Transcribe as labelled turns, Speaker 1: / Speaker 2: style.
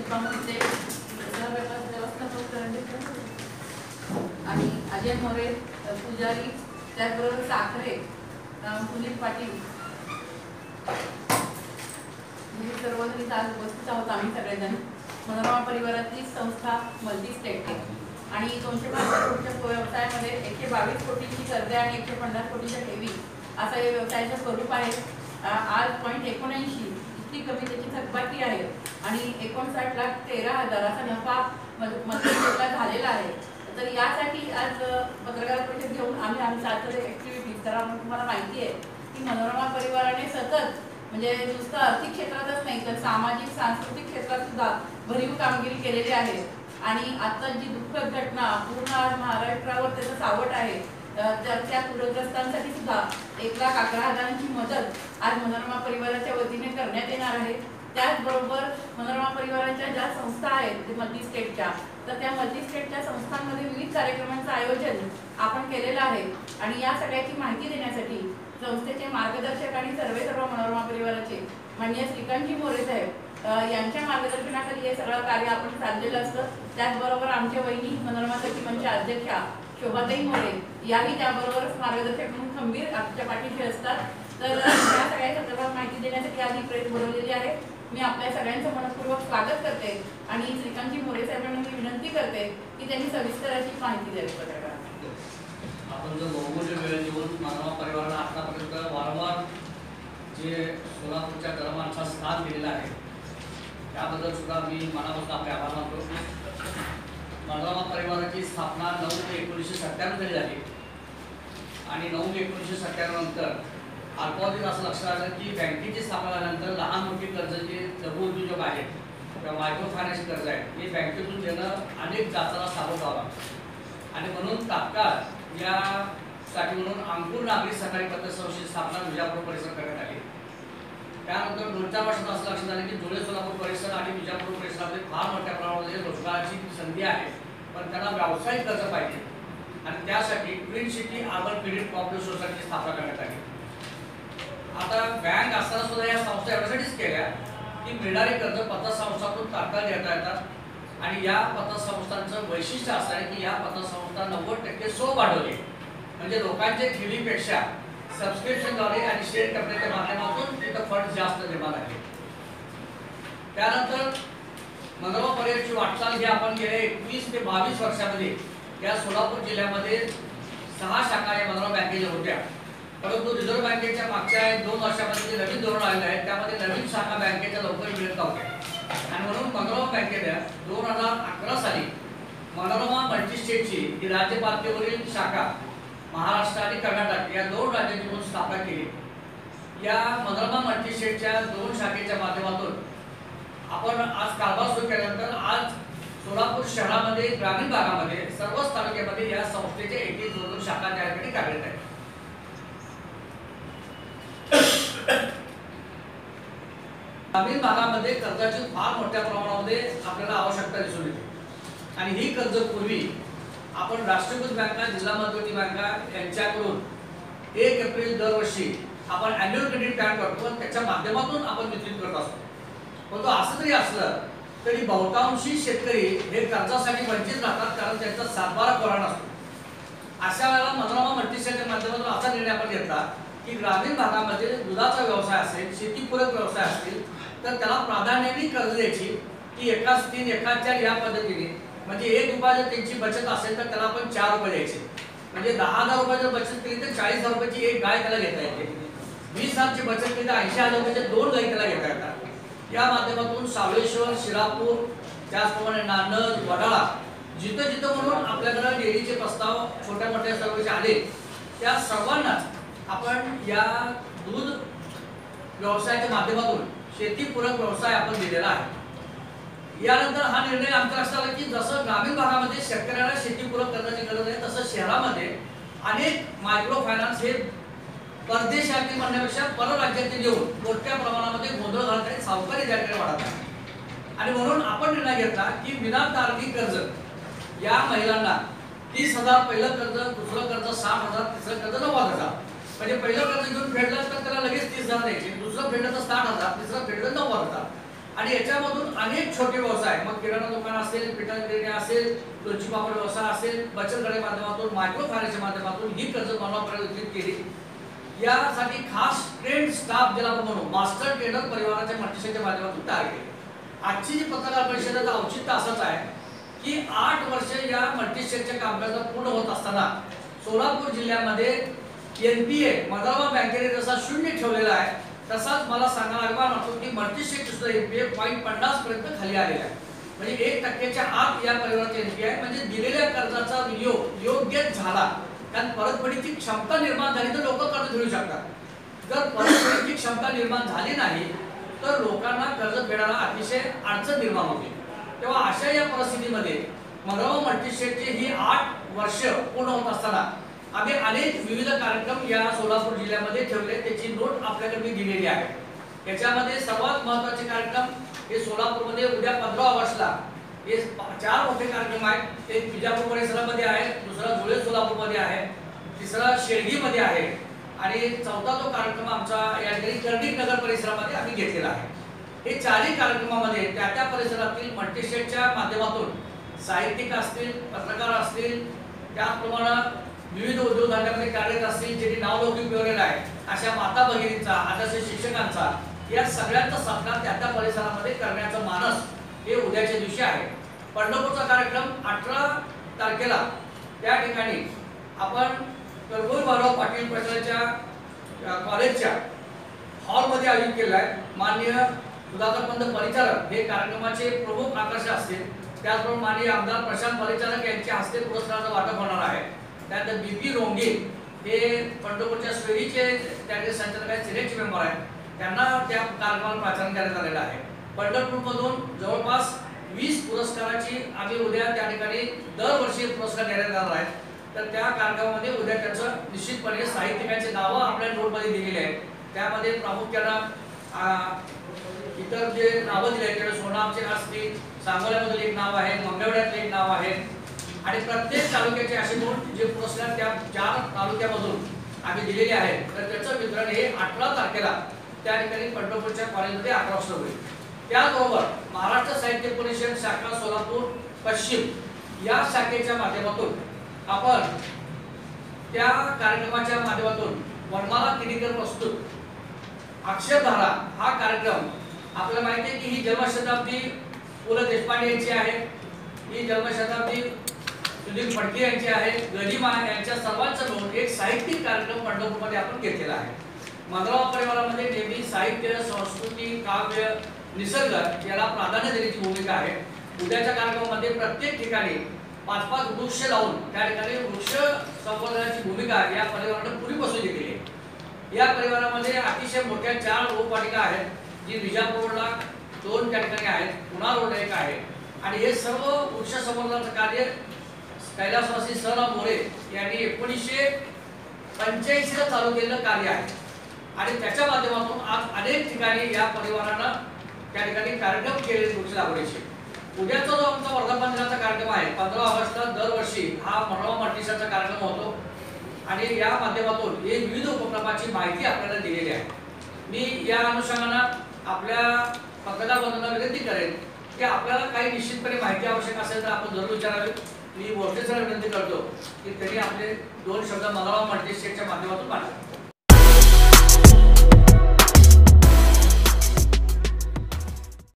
Speaker 1: उपमुख्य व्यवस्थापक आणि अजय मोरे पुजारी, त्याचबरोबर साखरे, सुनील पाटील, हे सर्वजण आज उपस्थित आहोत. आम्ही सगळेजण मनोरमा परिवारातली संस्था मल्टी स्टेट आणि 250 कोटीच्या व्यवसायामध्ये 122 कोटींची कर्जे आणि 150 कोटीच्या ठेवी असं हे व्यवसायाचं स्वरूप आहे. आज 0.79 इतकी कमी त्याची थकबाकी आहे आणि 59,13,000 असा नफा मध्यंतराला झालेला आहे. तर यासाठी आज पत्रकार परिषद घेऊन आम्ही चाललेले ॲक्टिव्हिटीज, कारण तुम्हाला माहिती आहे की मनोरमा परिवाराने सतत म्हणजे नुसतं आर्थिक क्षेत्रातच नाही तर सामाजिक सांस्कृतिक क्षेत्रात सुद्धा भरीव कामगिरी केलेली आहे. आणि आता जी दुःखद घटना पूर्ण आज महाराष्ट्रावर त्याचं सावट आहे, तर त्या पूरग्रस्तांसाठी सुद्धा 1,11,000ची मदत आज मनोरमा परिवाराच्या वतीने करण्यात येणार आहे. त्याचबरोबर मनोरमा परिवाराच्या ज्या संस्था आहेत मल्टी स्टेटच्या, तर त्या मल्टी स्टेटच्या संस्थांमध्ये विविध कार्यक्रमांचं आयोजन आपण केलेलं आहे. आणि या सगळ्याची माहिती देण्यासाठी संस्थेचे मार्गदर्शक आणि सर्व मनोरमा परिवाराचे माननीय श्रीकांतजी मोरे साहेब यांच्या मार्गदर्शनाखाली हे सगळं कार्य आपण चाललेलं असतं. त्याचबरोबर आमच्या वहिनी मनोरमा सखीमंचच्या अध्यक्षा शोभाताई मोरे याही त्याबरोबर मार्गदर्शक म्हणून खंबीर आमच्या पाठीशी असतात. तर या सगळ्या संदर्भात माहिती देण्यासाठी आज ही प्रेस बोलवलेली आहे. मी आपल्या सगळ्यांचं मनपूर्वक स्वागत करते आणि श्रीकांतजी मोरे साहेबांना मी विनंती करते की त्यांनी सविस्तर अशी माहिती द्यावी पत्रकारांना.
Speaker 2: आपण जो बहुमूल्य वेळ देऊन मनोरमा परिवाराला आतापर्यंत वारंवार जे सोलापूरच्या गरमांचा स्थान दिलेला आहे त्याबद्दल सुद्धा मी मनापासून आपले आभार मानतो. मनोरमा परिवाराची स्थापना 9 मे 1997 साली झाली आणि 9 मे 1997 नंतर अल्पावधीत असं लक्षात आलं की बँकेची स्थापना झाल्यानंतर लहान मोठी कर्ज जे लघु उद्योजक आहेत किंवा मायक्रो फायनान्स कर्ज आहे हे बँकेतून देणं अनेक जाचाला सावध व्हावं आणि म्हणून तात्काळ यासाठी म्हणून अंकुर नागरी सहकारी पतसंस्थेची स्थापना विजापूर परिसर करण्यात आली. त्यानंतर 2-4 वर्षात असं लक्षात आलं की धुळे सोलापूर परिसर आणि विजापूर परिसरामध्ये फार मोठ्या प्रमाणामध्ये रोजगाराची संधी आहे, पण त्यांना व्यावसायिक कर्ज पाहिजे आणि त्यासाठी twin city urban credit cooperative सोसायटीची स्थापना करण्यात आली. आता बँक असताना सुद्धा या संस्था एवढ्यासाठीच केल्या की मिळणारे कर्ज पतसंस्थातून तात्काळ देता येतात आणि या पतसंस्थांचं वैशिष्ट्य असं आहे की या पतसंस्था 90% सो वाढवली, म्हणजे लोकांच्या ठेवीपेक्षा सबस्क्रिप्शनद्वारे आणि शेअर कॅपिटलच्या माध्यमातून तिथं फंड जास्त निर्माण झाले. त्यानंतर मनोरमा परिवाराची वाटचाल ही आपण गेल्या 21 ते 22 वर्षामध्ये या सोलापूर जिल्ह्यामध्ये 6 शाखा या मनोरमा बँकेच्या होत्या, परंतु रिझर्व्ह बँकेच्या मागच्या 2 वर्षामध्ये जे नवीन धोरण आलेलं आहे त्यामध्ये नवीन शाखा बँकेच्या लवकर मिळत नव्हत्या आणि म्हणून मनोरमा बँकेने 2011 साली मनोरमा मल्टी स्टेटची ही राज्य पातळीवरील शाखा महाराष्ट्र आणि कर्नाटक या 2 राज्यांची म्हणून स्थापना केली. या मनोरमा मल्टी स्टेटच्या 2 शाखेच्या माध्यमातून आपण आज कारभार सुरू केल्यानंतर आज सोलापूर शहरामध्ये ग्रामीण भागामध्ये सर्वच तालुक्यामध्ये या संस्थेच्या 1-2 शाखा त्या ठिकाणी कार्यरत आहेत. ग्रामीण भागामध्ये कर्जाची फार मोठ्या प्रमाणामध्ये आपल्याला आवश्यकता दिसून येते आणि ही कर्ज पूर्वी आपण राष्ट्रीयकृत बँका, जिल्हा मध्यवर्ती बँका यांच्याकडून 1 एप्रिल दरवर्षी आपण अॅन्युअल क्रेडिट प्लॅन करतो आणि त्याच्या माध्यमातून आपण वितरित करत असतो. परंतु असं जरी असलं तरी बहुतांशी शेतकरी हे कर्जासाठी वंचित राहतात कारण त्यांचा सातबारा कोरा नसतो. अशा वेळेला मनोरमा मल्टी स्टेटच्या माध्यमातून असा निर्णय आपण घेतला की ग्रामीण भागामध्ये दुधाचा व्यवसाय असेल, शेतीपूरक व्यवसाय असतील तर त्याला प्राधान्याने कर्ज द्यायची की 1/3 1/4 या पद्धतीने, म्हणजे 1 रुपया जर त्यांची बचत असेल तर त्याला आपण 4 रुपये द्यायचे, म्हणजे 10,000 रुपये जर बचत केली तर 40,000 रुपयाची 1 गाय त्याला घेता येते. 20,000ची बचत केली तर 80,000 रुपयाच्या 2 गायी त्याला घेता येतात. या माध्यमातून सावळेश्वर, शिरापूर, त्याचप्रमाणे नानद, वडाळा जिथं जिथं म्हणून आपल्याकडे डेअरीचे प्रस्ताव छोट्या मोठ्या सर्वचे आले त्या सर्वांनाच आपण या दूध व्यवसायाच्या माध्यमातून शेतीपूरक व्यवसाय आपण दिलेला आहे. यानंतर हा निर्णय आमच्या लक्षात आला की जसं ग्रामीण भागामध्ये शेतकऱ्याला शेतीपूरक कर्जाची गरज आहे तसं शहरामध्ये अनेक मायक्रो फायनान्स हे परदेशातील म्हणण्यापेक्षा परराज्यातील येऊन मोठ्या प्रमाणामध्ये गोंधळ घालत आहेत, सावकारी त्याकडे वाढत आहे आणि म्हणून आपण निर्णय घेतला की विना तारणी कर्ज या महिलांना 30,000 पहिलं कर्ज, दुसरं कर्ज 60,000, तिसरं कर्ज 90,000, म्हणजे पहिलं कर्ज घेऊन फेडलं तर त्याला लगेच 30,000 द्यायचे, दुसरं फेडलं तर 60,000, तिसरं फेडलं 90,000 आणि याच्यामधून अनेक छोटे व्यवसाय, मग किराणा दुकान असेल, पिठा गिरणी असेल, लोणची पापड व्यवसाय असेल, बचत गटाच्या माध्यमातून, मायक्रो फायनान्सच्या माध्यमातून ही कर्ज मनोरंजन वितरित केली. यासाठी खास ट्रेंड स्टाफ ज्याला आपण म्हणू, मास्टर ट्रेनर परिवाराच्या मल्टीसेक्टरच्या माध्यमातून तयार केले. आजची जी पत्रकार परिषदेचं औचित्य असंच आहे की 8 वर्ष या मल्टीसेक्टरच्या कामकाजात पूर्ण होत असताना सोलापूर जिल्ह्यामध्ये NPA मदारवा बँकेने जसा 0 ठेवलेला आहे, तसाच मला सांगायला अभिमान वाटतो की मल्टीसेक्टर सुद्धा NPA 0.50 पर्यंत खाली आलेला आहे. म्हणजे 1% आत या परिवाराचे NPA आहे. म्हणजे दिलेल्या कर्जाचा विनियोग योग्य झाला, कारण परतफेडीची क्षमता निर्माण झाली तर लोक कर्ज फेडू शकतात. जर परतफेडीची क्षमता निर्माण झाली नाही तर लोकांना कर्ज फेडायला अतिशय अडचण निर्माण होते. तेव्हा अशा या परिस्थितीमध्ये मदारवा मल्टीसेक्टरचे ही 8 वर्ष पूर्ण होत असताना आम्ही अनेक विविध कार्यक्रम या सोलापूर जिल्ह्यामध्ये ठेवले. त्याची नोट आपल्याकडे मी दिलेली आहे. याच्यामध्ये सर्वात महत्त्वाचे कार्यक्रम हे सोलापूरमध्ये उद्या 15 ऑगस्टला हे 4 मोठे कार्यक्रम आहेत. एक विजापूर परिसरामध्ये आहे, दुसरा धुळे सोलापूरमध्ये आहे, तिसरा शेळगीमध्ये आहे आणि चौथा तो कार्यक्रम आमचा या ठिकाणी कर्णिक नगर परिसरामध्ये आम्ही घेतलेला आहे. हे 4ही कार्यक्रमामध्ये त्या त्या परिसरातील मल्टीसेक्टरच्या माध्यमातून साहित्यिक असतील, पत्रकार असतील, त्याचप्रमाणे विविध उद्योगधंद्यामध्ये कार्यरत असतील, ज्यांनी नावलौकिक मिळवलेला आहे, अशा माता भगिनींचा, आदर्श शिक्षकांचा, या सगळ्यांचा सत्कार त्या त्या परिसरामध्ये करण्याचं मानस हे उद्याच्या दिवशी आहे. पंढरपूरचा कार्यक्रम 18 तारखेला त्या ठिकाणी आपण कर्पूर बाळाराव पाटील प्रशालेच्या कॉलेजच्या हॉलमध्ये आयोजित केला आहे. माननीय सुधाकरपंत परिचारक हे कार्यक्रमाचे प्रमुख आकर्षक असतील. त्याचबरोबर माननीय आमदार प्रशांत परिचारक यांच्या हस्ते पुरस्काराचं वाटप होणार आहे. त्यानंतर BP रोंगे हे पंढरपूरच्या स्वेरीचे त्याचे संचालक आहेत, सिनेटचे मेंबर आहेत, त्यांना त्या कार्यक्रमाला प्राचार्य करण्यात आलेलं आहे. पंढरपूरमधून जवळपास 20 पुरस्काराची आम्ही उद्या त्या ठिकाणी दरवर्षी पुरस्कार देण्यात येणार आहेत. तर त्या कार्यक्रमामध्ये उद्या त्याचं निश्चितपणे साहित्यिकांची नावं आपल्या नोटमध्ये दिलेली आहेत. त्यामध्ये प्रामुख्यानं इतर जे नावं दिले आहेत, सोनामचे असतील, सांगोल्यामधील एक नाव आहे, मंगळवेढ्यातले एक नाव आहे आणि प्रत्येक तालुक्याचे असे नोट जे पुरस्कार त्या 4 तालुक्यामधून आम्ही दिलेले आहेत. तर त्याचं वितरण हे 18 तारखेला त्या ठिकाणी पंढरपूरच्या कॉलेजमध्ये 11 वाजता होईल. त्याचबरोबर महाराष्ट्र साहित्य परिषद शाखा सोलापूर पश्चिम या शाखेच्या माध्यमातून आपण त्या कार्यक्रमाच्या माध्यमातून वनमाला किणीकर प्रस्तुत अक्षरधारा हा कार्यक्रम, आपल्याला माहिती आहे की ही जन्मशताब्दी पु ल देशपांडे यांची आहे, ही जन्मशताब्दी सुधीर फडके यांची आहे, गदिमा यांच्या सर्वांचा नोंद एक साहित्यिक कार्यक्रम पंढरपूरमध्ये आपण घेतलेला आहे. मदारवा परिवारामध्ये नेहमी साहित्य, संस्कृती, काव्य, निसर्ग याला प्राधान्य देण्याची भूमिका आहे. उद्याच्या कार्यक्रमामध्ये प्रत्येक ठिकाणी 5-5 वृक्ष लावून त्या ठिकाणी वृक्ष संवर्धनाची भूमिका या परिवाराने पुरी बसवली गेली आहे. या परिवारामध्ये अतिशय मोठ्या 4 रोपवाटिका आहेत, जी विजापूरला 2 त्या ठिकाणी आहेत, पुणा रोडला एक आहे आणि हे सर्व वृक्ष संवर्धनाचं कार्य कैलासवासी सर मोरे यांनी 1985 ला चालू केलेलं कार्य आहे आणि त्याच्या माध्यमातून आज अनेक ठिकाणी या परिवारानं त्या ठिकाणी कार्यक्रम केले वृक्ष लागवडीचे. उद्याचा जो आमचा वर्धापन दिनाचा कार्यक्रम आहे 15 ऑगस्टला दरवर्षी हा मदारवा मल्टीसेक्टरचा कार्यक्रम होतो आणि या माध्यमातून हे विविध उपक्रमाची माहिती आपल्याला दिलेली आहे. मी या अनुषंगाने आपल्या पत्रकार बंधूंना विनंती करेन की आपल्याला काही निश्चितपणे माहिती आवश्यक असेल तर आपण जरूर विचारावी. मी बोलते सर विनंती करतो की त्यांनी आपले 2 शब्द मदारवा मल्टीसेक्टरच्या माध्यमातून मांडावे.